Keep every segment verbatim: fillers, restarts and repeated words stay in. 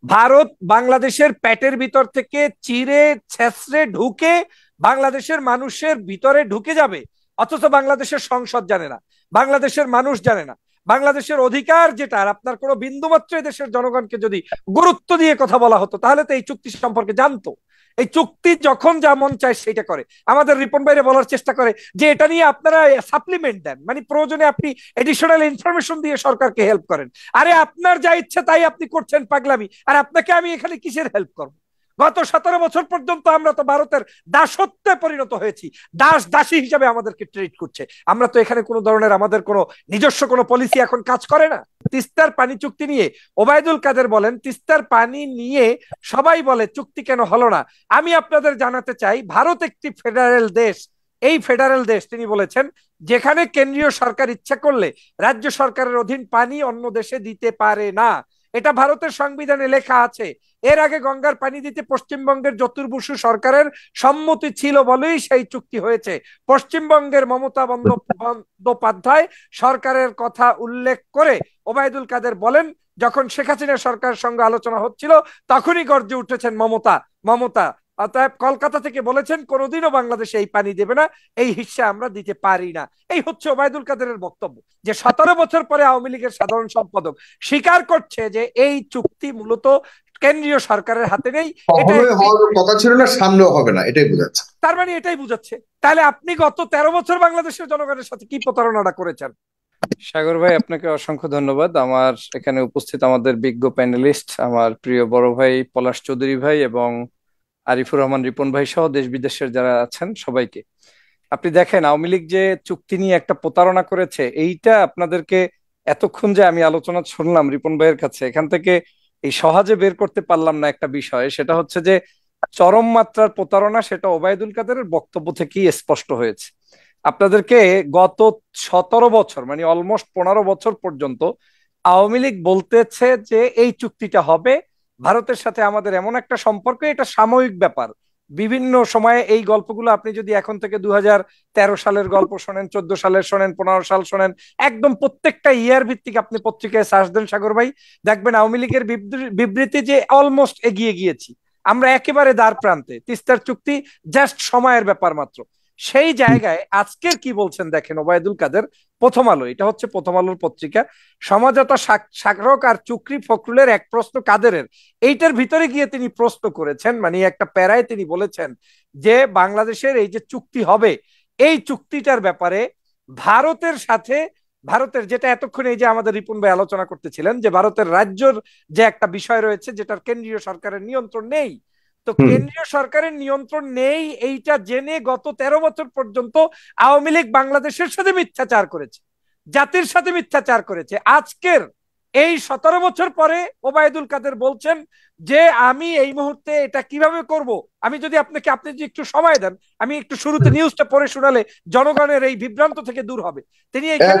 ভারত বাংলাদেশের পেটের ভিতর থেকে চিরে ছেঁচড়ে ঢুকে বাংলাদেশের মানুষের ভিতরে ঢুকে যাবে, অথচ বাংলাদেশের সংসদ জানে না, বাংলাদেশের মানুষ জানে না, বাংলাদেশের অধিকার যেটা আর আপনার কোনো বিন্দুমাত্র দেশের জনগণকে যদি গুরুত্ব দিয়ে কথা বলা হতো তাহলে তো এই চুক্তি সম্পর্কে জানতো। এই চুক্তি যখন যা মন চায় সেটা করে, আমাদের রিপন ভাইরে বলার চেষ্টা করে যে এটা নিয়ে আপনারা সাপ্লিমেন্ট দেন, মানে প্রয়োজনে আপনি এডিশনাল ইনফরমেশন দিয়ে সরকারকে হেল্প করেন। আরে আপনার যা ইচ্ছা তাই আপনি করছেন পাগলামি, আর আপনাকে আমি এখানে কিসের হেল্প করবো? গত সতেরো বছর পর্যন্ত আমরা তো ভারতের দাসত্বে পরিণত হয়েছি, দাস দাসী হিসাবে আমাদেরকে ট্রিট করছে। আমরা তো এখানে কোনো ধরনের আমাদের কোনো নিজস্ব কোনো পলিসি এখন কাজ করে না। তিস্তার পানি চুক্তি নিয়ে ওবায়দুল কাদের বলেন, তিস্তার পানি নিয়ে সবাই বলে চুক্তি কেন হলো না। আমি আপনাদের জানাতে চাই ভারত একটি ফেডারেল দেশ। এই ফেডারেল দেশ তিনি বলেছেন যেখানে কেন্দ্রীয় সরকার ইচ্ছা করলে রাজ্য সরকারের অধীন পানি অন্য দেশে দিতে পারে না। এটা ভারতের সংবিধানে লেখা আছে। এর আগে গঙ্গার পানি দিতে পশ্চিমবঙ্গের জ্যোতির বসু সরকারের সম্মতি ছিল বলেই সেই চুক্তি হয়েছে। পশ্চিমবঙ্গের মমতা বন্দ্যোপাধ্যায় সরকারের কথা উল্লেখ করে ওবায়দুল কাদের বলেন যখন শেখ হাসিনা সরকারের সঙ্গে আলোচনা হচ্ছিল তখনই গর্জে উঠেছেন মমতা মমতা অতএব কলকাতা থেকে বলেছেন কোনোদিনও বাংলাদেশে এই পানি দেবে না, এই হিস্সা আমরা দিতে পারি না। এই হচ্ছে ওবায়দুল কাদেরের বক্তব্য, যে সতেরো বছর পরে আওয়ামী লীগের সাধারণ সম্পাদক স্বীকার করছে যে এই চুক্তি মূলত কেন্দ্রীয় সরকারের হাতে নেই। এটা হওয়ার কথা ছিল না, সামনেও হবে না, এটাই বোঝাচ্ছে। তার মানে এটাই বুঝাচ্ছে। তাহলে আপনি গত তেরো বছর বাংলাদেশের জনগণের সাথে কি প্রতারণাটা করেছেন? সাগর ভাই, আপনাকে অসংখ্য ধন্যবাদ। আমার এখানে উপস্থিত আমাদের বিজ্ঞ প্যানেলিস্ট, আমার প্রিয় বড় ভাই পলাশ চৌধুরী ভাই এবং আরিফুর রহমান রিপন ভাই সহ দেশ বিদেশের যারা আছেন সবাইকে। আপনি দেখেন আওয়ামী লীগ যে চুক্তি নিয়ে একটা প্রতারণা করেছে, এইটা আপনাদেরকে এতক্ষণ যে আমি আলোচনা শুনলাম রিপন ভাইয়ের কাছে, এখান থেকে এই সহজে বের করতে পারলাম না একটা বিষয়। সেটা হচ্ছে যে চরম মাত্রার প্রতারণা, সেটা ওবায়দুল কাদেরের বক্তব্য থেকেই স্পষ্ট হয়েছে। আপনাদেরকে গত সতেরো বছর মানে অলমোস্ট পনেরো বছর পর্যন্ত আওয়ামী লীগ বলতেছে যে এই চুক্তিটা হবে, ভারতের সাথে আমাদের এমন একটা সম্পর্ক, এটা সাময়িক ব্যাপার। বিভিন্ন সময়ে এই গল্পগুলো আপনি যদি এখন থেকে দু হাজার তেরো সালের গল্প শোনেন, চোদ্দ সালের শোনেন, পনেরো সাল শোনেন, একদম প্রত্যেকটা ইয়ার ভিত্তিক আপনি পত্রিকায় সার্চ দেন সাগর ভাই, দেখবেন আওয়ামী লীগের বিবৃতি যে অলমোস্ট এগিয়ে গিয়েছি, আমরা একেবারে দ্বার প্রান্তে, তিস্তার চুক্তি জাস্ট সময়ের ব্যাপার মাত্র। সেই জায়গায় আজকের কি বলছেন দেখেন ওবায়দুল কাদের। প্রথম আলো, এটা হচ্ছে প্রথম আলোর পত্রিকা, সমাজতা সাগরক আর চুকরি ফখরুলের এক প্রশ্ন কাদেরের, এইটার ভিতরে গিয়ে তিনি প্রশ্ন করেছেন, মানে একটা প্যারায় তিনি বলেছেন যে বাংলাদেশের এই যে চুক্তি হবে, এই চুক্তিটার ব্যাপারে ভারতের সাথে, ভারতের যেটা এতক্ষণ এই যে আমাদের রিপুন ভাই আলোচনা করতেছিলেন যে ভারতের রাজ্যর যে একটা বিষয় রয়েছে যেটার কেন্দ্রীয় সরকারের নিয়ন্ত্রণ নেই, তো কেন্দ্রীয় সরকারের নিয়ন্ত্রণ নেই এইটা জেনে গত তেরো বছর পর্যন্ত আওয়ামী লীগ বাংলাদেশের সাথে মিথ্যাচার করেছে, জাতির সাথে মিথ্যাচার করেছে। আজকের এই সতেরো বছর পরে ওবায়দুল কাদের বলছেন যে আমি এই মুহূর্তে এটা কিভাবে করব। আমি যদি আপনাকে, আপনি যদি একটু সময় দেন, আমি একটু শুরুতে নিউজটা পড়ে শোনালে জনগণের এই বিভ্রান্ত থেকে দূর হবে। তিনি এখানে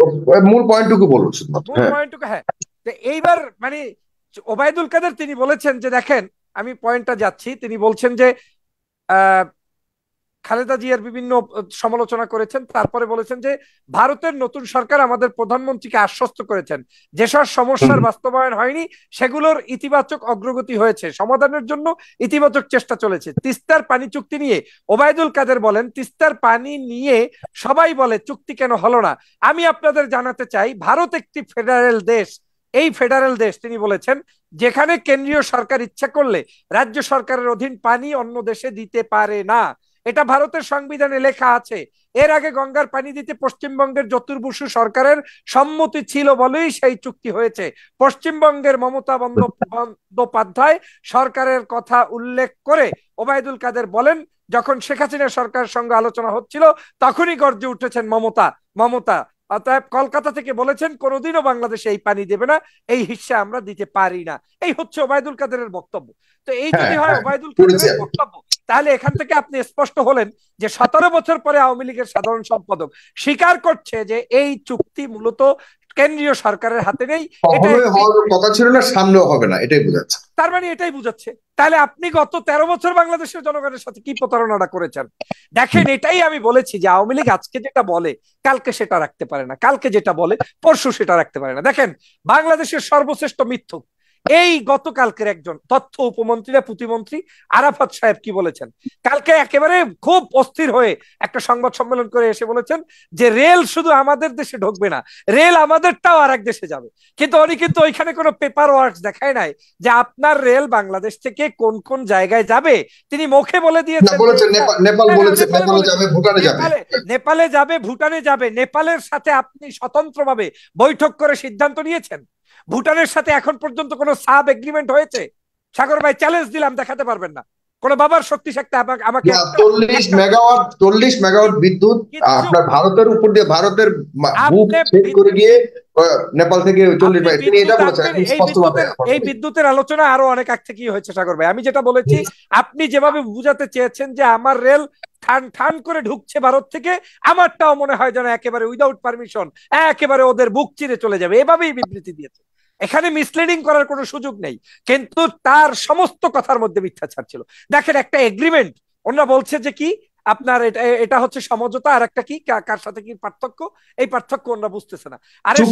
মূল পয়েন্টটুকু বলুন। মূল পয়েন্টটুকু, হ্যাঁ, এইবার মানে ওবায়দুল কাদের তিনি বলেছেন যে দেখেন, আমি পয়েন্টটা যাচ্ছি, তিনি বলছেন যে আহ খালেদা জিয়ার বিভিন্ন সমালোচনা করেছেন, তারপরে বলেছেন যে ভারতের নতুন সরকার আমাদের প্রধানমন্ত্রীকে আশ্বস্ত করেছেন যেসব সমস্যার বাস্তবায়ন হয়নি সেগুলোর ইতিবাচক অগ্রগতি হয়েছে, সমাধানের জন্য ইতিবাচক চেষ্টা চলেছে। তিস্তার পানি চুক্তি নিয়ে ওবায়দুল কাদের বলেন, তিস্তার পানি নিয়ে সবাই বলে চুক্তি কেন হলো না। আমি আপনাদের জানাতে চাই ভারত একটি ফেডারেল দেশ। এই ফেডারেল দেশ তিনি বলেছেন যেখানে কেন্দ্রীয় সরকার ইচ্ছা করলে রাজ্য সরকারের অধীন পানি অন্য দেশে দিতে পারে না। এটা ভারতের সংবিধানে লেখা আছে। এর আগে গঙ্গার পানি দিতে পশ্চিমবঙ্গের জ্যোতির বসু সরকারের সম্মতি ছিল বলেই সেই চুক্তি হয়েছে। পশ্চিমবঙ্গের মমতা বন্দ্যোপাধ্যায় সরকারের কথা উল্লেখ করে ওবায়দুল কাদের বলেন যখন শেখ হাসিনা সরকারের সঙ্গে আলোচনা হচ্ছিল তখনই গর্জে উঠেছেন মমতা মমতা অতএব কলকাতা থেকে বলেছেন কোনোদিনও বাংলাদেশে এই পানি দেবে না, এই হিস্সা আমরা দিতে পারি না। এই হচ্ছে ওবায়দুল কাদেরের বক্তব্য। তো এই যদি হয় ওবায়দুল কাদেরের বক্তব্য, তাহলে এখান থেকে আপনি স্পষ্ট হলেন যে সতেরো বছর পরে আওয়ামী লীগের সাধারণ সম্পাদক স্বীকার করছে যে এই চুক্তি মূলত কেন্দ্রীয় সরকারের হাতে নেই, কথা ছিল না, সামনেও হবে না, এটাই বোঝাচ্ছে। তার মানে এটাই বুঝাচ্ছে। তাহলে আপনি গত তেরো বছর বাংলাদেশের জনগণের সাথে কি প্রতারণাটা করেছেন? দেখেন, এটাই আমি বলেছি যে আওয়ামী লীগ আজকে যেটা বলে কালকে সেটা রাখতে পারে না, কালকে যেটা বলে পরশু সেটা রাখতে পারে না। দেখেন, বাংলাদেশের সর্বশ্রেষ্ঠ মিথ্যুক এই গতকালকের একজন তথ্য উপমন্ত্রী না প্রতিমন্ত্রী আরাফাত সাহেব কি বলেছেন, কালকে একেবারে খুব অস্থির হয়ে একটা সংবাদ সম্মেলন করে এসে বলেছেন যে রেল শুধু আমাদের দেশে ঢুকবে না, রেল আমাদেরটাও আর এক দেশে যাবে। কিন্তু উনি কিন্তু ওইখানে কোনো পেপার ওয়ার্ক দেখায় নাই যে আপনার রেল বাংলাদেশ থেকে কোন কোন জায়গায় যাবে। তিনি মুখে বলে দিয়েছেন নেপাল বলেছে, নেপালে যাবে, ভুটানে যাবে, নেপালে যাবে, ভুটানে যাবে। নেপালের সাথে আপনি স্বতন্ত্রভাবে বৈঠক করে সিদ্ধান্ত নিয়েছেন? ভুটানের সাথে এখন পর্যন্ত কোনো সাব এগ্রিমেন্ট হয়েছে? সাগর ভাই চ্যালেঞ্জ দিলাম, দেখাতে পারবেন না কোন বাবার শক্তি শক্তি আমাকে। চল্লিশ মেগাওয়াট চল্লিশ মেগাওয়াট বিদ্যুৎ আপনার ভারতের উপর দিয়ে, ভারতের বুক ছেদ করে গিয়ে নেপাল থেকে চল্লিশ। তিনি এটা বলেছেন স্পষ্টভাবে। এই বিদ্যুতের আলোচনা আরো অনেক আগ থেকেই হয়েছে সাগর ভাই। আমি যেটা বলেছি, আপনি যেভাবে বুঝাতে চেয়েছেন যে আমার রেল ঠান ঠান করে ঢুকছে ভারত থেকে, আমারটাও মনে হয় যেন একেবারে উইদাউট পারমিশন একেবারে ওদের বুক চিরে চলে যাবে, এভাবেই বিবৃতি দিয়েছে। এখানে মিসলিডিং করার কোনো সুযোগ নেই, কিন্তু তার সমস্ত কথার মধ্যে মিথ্যাচার ছিল। দেখেন একটা এগ্রিমেন্ট, ওনারা বলছে যে কি আপনার এটা এটা হচ্ছে সমঝোতা, আর একটা কি কার সাথে কি পার্থক্য, এই পার্থক্য ওনারা বুঝতেছে না। আরে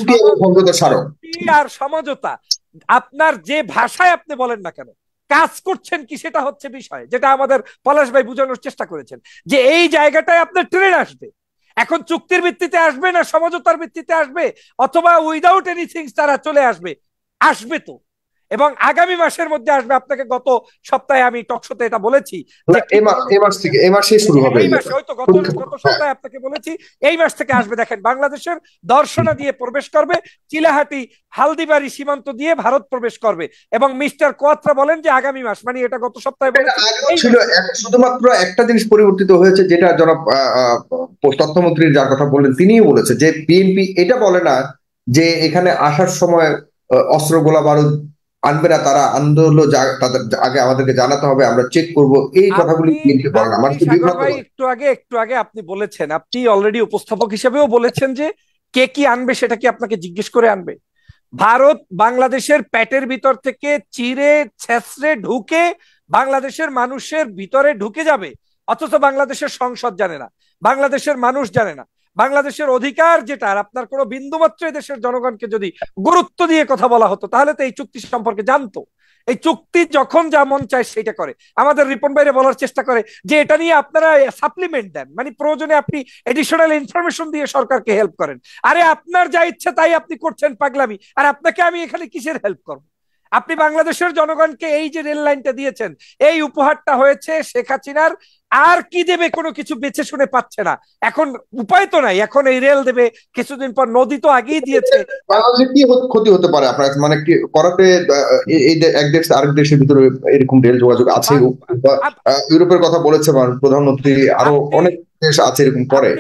আর সমঝোতা আপনার যে ভাষায় আপনি বলেন না কেন, কাজ করছেন কি সেটা হচ্ছে বিষয়, যেটা আমাদের পলাশ ভাই বোঝানোর চেষ্টা করেছেন যে এই জায়গাটায় আপনার ট্রেন আসবে। এখন চুক্তির ভিত্তিতে আসবে না সমঝোতার ভিত্তিতে আসবে, অথবা উইদাউট এনিথিং তারা চলে আসবে? আসবে তো, এবং আগামী মাসের মধ্যে আসবে। আপনাকে গত সপ্তাহে আমি টকশোতে এটা বলেছি যে এই মাস থেকে, এই মাসে শুরু হবে, এই মাসে হয়তো গত গত সপ্তাহে আপনাকে বলেছি এই মাস থেকে আসবে। দেখেন বাংলাদেশের দর্শনা দিয়ে প্রবেশ করবে, চিলাহাটি হালদিবাড়ি সীমান্ত দিয়ে ভারত প্রবেশ করবে, এবং মিস্টার কোয়াত্রা বলেন যে আগামী মাস, মানে এটা গত সপ্তাহে ছিল। শুধুমাত্র একটা জিনিস পরিবর্তিত হয়েছে, যেটা জনাব তথ্যমন্ত্রী যার কথা বললেন তিনিও বলেছে যে বিএনপি এটা বলে না যে এখানে আসার সময় অস্ত্র গোলা বারুদ আনবে না, তারা আন্দোলন তাদের আগে আমাদেরকে জানাতে হবে, আমরা চেক করব, এই কথাগুলি বিএনপি বলে না। একটু আগে একটু আগে আপনি বলেছেন, আপনি অলরেডি উপস্থাপক হিসেবেও বলেছেন যে কে কি আনবে সেটা কি আপনাকে জিজ্ঞেস করে আনবে? ভারত বাংলাদেশের পেটের ভিতর থেকে চিরে ছেঁচড়ে ঢুকে বাংলাদেশের মানুষের ভিতরে ঢুকে যাবে, অথচ বাংলাদেশের সংসদ জানে না, বাংলাদেশের মানুষ জানে না, বাংলাদেশের অধিকার যেটা আপনার কোনো বিন্দুমাত্র দেশের জনগণকে যদি গুরুত্ব দিয়ে কথা বলা হতো তাহলে তো এই চুক্তি সম্পর্কে জানতো। এই চুক্তি যখন যা মন চায় সেটা করে। আমাদের রিপন ভাইরে বলার চেষ্টা করে যে এটা নিয়ে আপনারা সাপ্লিমেন্ট দেন, মানে প্রয়োজনে আপনি এডিশনাল ইনফরমেশন দিয়ে সরকারকে হেল্প করেন। আরে আপনার যা ইচ্ছা তাই আপনি করছেন পাগলামি, আর আপনাকে আমি এখানে কিসের হেল্প করব? আপনি বাংলাদেশের জনগণকে এই যে রেল লাইনটা দিয়েছেন, এই উপহারটা হয়েছে শেখ হাসিনার, আর কি দেবে কোনো কিছু বেছে শুনে পাচ্ছে না, এখন উপায় তো নাই, এখন এই রেল দেবে, কিছুদিন পর নদী তো আগেই দিয়েছে। বাংলাদেশের কি ক্ষতি হতে পারে আপনার মানে কি করাতে? এই এক দেশ আরেক দেশের ভিতরে এরকম রেল যোগাযোগ আছে, ইউরোপের কথা বলেছে প্রধানমন্ত্রী, আরো অনেক দেশ আছে এরকম করে।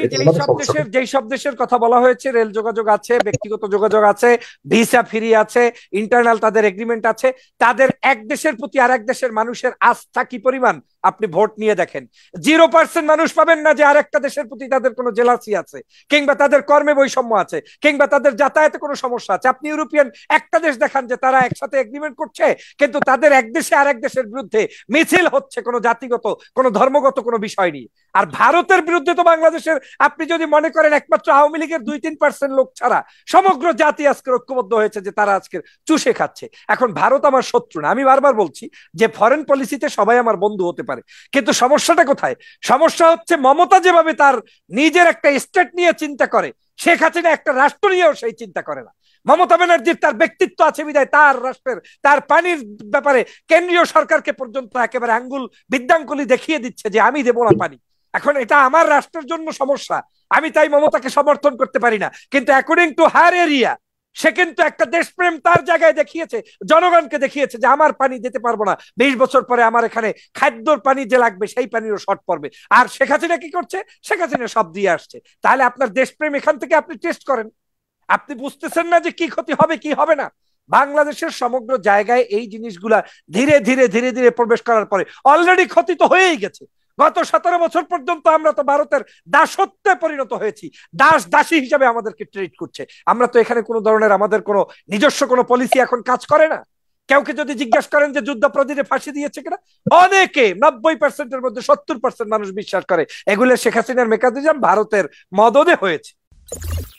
যেই সব দেশের কথা বলা হয়েছে রেল যোগাযোগ আছে, ব্যক্তিগত যোগাযোগ আছে, ভিসা ফ্রি আছে, ইন্টারনাল তাদের এগ্রিমেন্ট আছে, তাদের এক দেশের প্রতি আর এক দেশের মানুষের আস্থা কি পরিমাণ আপনি ভোট নিয়ে দেখেন। জিরো পার্সেন্ট মানুষ পাবেন না যে আরেকটা দেশের প্রতি তাদের কোনো জেলাসি আছে, কিংবা তাদের কর্মে বৈষম্য আছে, কিংবা তাদের যাতায়াতে কোনো সমস্যা আছে। আপনি ইউরোপিয়ান একটা দেশ দেখান যে তারা একসাথে এগ্রিমেন্ট করছে, কিন্তু তাদের এক দেশে আরেক দেশের বিরুদ্ধে মিছিল হচ্ছে কোনো জাতিগত কোনো ধর্মগত কোনো বিষয় নিয়ে। আর ভারতের বিরুদ্ধে তো বাংলাদেশের, আপনি যদি মনে করেন একমাত্র আওয়ামী লীগের দুই তিন পার্সেন্ট লোক ছাড়া সমগ্র জাতি আজকে ঐক্যবদ্ধ হয়েছে যে তারা আজকে চুষে খাচ্ছে। এখন ভারত আমার শত্রু না, আমি বারবার বলছি যে ফরেন পলিসিতে সবাই আমার বন্ধু হতে পারে, কিন্তু সমস্যাটা কোথায়? সমস্যা হচ্ছে মমতা যেভাবে তার নিজের একটা স্টেট নিয়ে চিন্তা করে, শেখ হাসিনা একটা রাষ্ট্র নিয়েও সেই চিন্তা করে না। মমতা ব্যানার্জির তার ব্যক্তিত্ব আছে বিধায় তার রাষ্ট্রের তার পানির ব্যাপারে কেন্দ্রীয় সরকারকে পর্যন্ত একেবারে আঙ্গুল বিদ্যাঙ্গুলি দেখিয়ে দিচ্ছে যে আমি দেবো না পানি। এখন এটা আমার রাষ্ট্রের জন্য সমস্যা, আমি তাই মমতাকে সমর্থন করতে পারি না। কিন্তু অ্যাকর্ডিং টু হার এরিয়া সে কিন্তু একটা দেশপ্রেম তার জায়গায় দেখিয়েছে, জনগণকে দেখিয়েছে যে আমার পানি দিতে পারবো না, বিশ বছর পরে আমার এখানে খাদ্যর পানি যে লাগবে সেই পানিরও শর্ট পড়বে। আর শেখ হাসিনা কি করছে? শেখ হাসিনা সব দিয়ে আসছে। তাহলে আপনার দেশপ্রেম এখান থেকে আপনি টেস্ট করেন। আপনি বুঝতেছেন না যে কি ক্ষতি হবে কি হবে না। বাংলাদেশের সমগ্র জায়গায় এই জিনিসগুলা ধীরে ধীরে ধীরে ধীরে প্রবেশ করার পরে অলরেডি ক্ষতি তো হয়েই গেছে। গত সতেরো বছর পর্যন্ত আমরা তো ভারতের দাসত্বে পরিণত হয়েছি, দাস দাসী হিসাবে আমাদেরকে ট্রিট করছে। আমরা তো এখানে কোনো ধরনের আমাদের কোনো নিজস্ব কোনো পলিসি এখন কাজ করে না। কাউকে যদি জিজ্ঞাসা করেন যে যুদ্ধাপরাধীরা ফাঁসি দিয়েছে কিনা, অনেকে নব্বই পার্সেন্টের মধ্যে সত্তর পার্সেন্ট মানুষ বিশ্বাস করে এগুলো শেখ হাসিনার মেকানিজম ভারতের মদদে হয়েছে।